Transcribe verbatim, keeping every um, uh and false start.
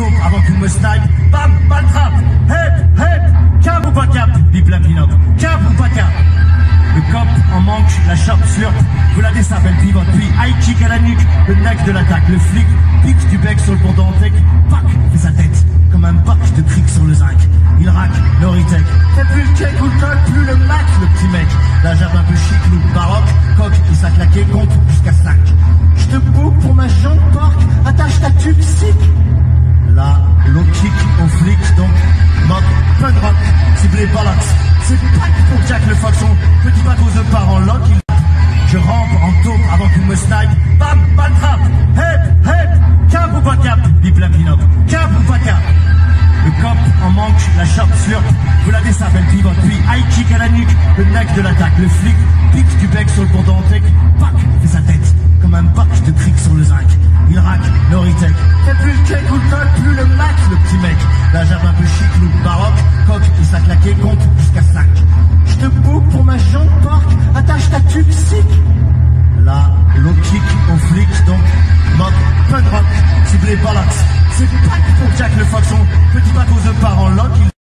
taupe avant qu'il me snipe. Bam, balle trappe, hep, hep, cap ou pas cap, bip la pin-up, cap ou pas cap. Le cop en manque, la chope sur, vous la s'appelle pivote, puis high kick à la nuque, le neck de l'attaque, le flic, pique du bec sur le pont d'Antec, pac, fait sa tête, comme un bac de cric sur le zinc. Il rack, le retech, fait plus le cake ou le col, plus le mac, le petit mec. La jappe un peu chic, look baroque, coque, il s'est claqué, compte jusqu'à cinq. J'te boucle pour ma jambe porc, attache ta tube sick. Là, low kick au flic, donc, mock, punk rock, ciblé bollocks. C'est pas pour Jack le Foxon, petit bac aux œufs par en lock, il... Je rampe en taupe avant qu'il me snipe, bam, balle trappe, hep, hep, cap ou pas cap, bip la pin-up, cap ou pas cap. Le cop en manque, la chope sur, vous la s'appelle pivot, puis high kick à la nuque, le neck de l'attaque, le flic, pique du bec sur le pont d'Antec, pac, fait sa tête, comme un bac de cric sur le zinc. Il rack, le retech, fait plus le cake ou le col, plus le mac, le petit mec. La jappe un peu chic, look baroque, coque, il s'est claqué, compte jusqu'à cinq. J'te boucle pour ma jambe porc, attache ta tube sick. Là, low kick au flic, donc, mock, punk rock, ciblé bollocks. C'est pas pour Jack le Foxon, petit bac aux œufs par en lock, il...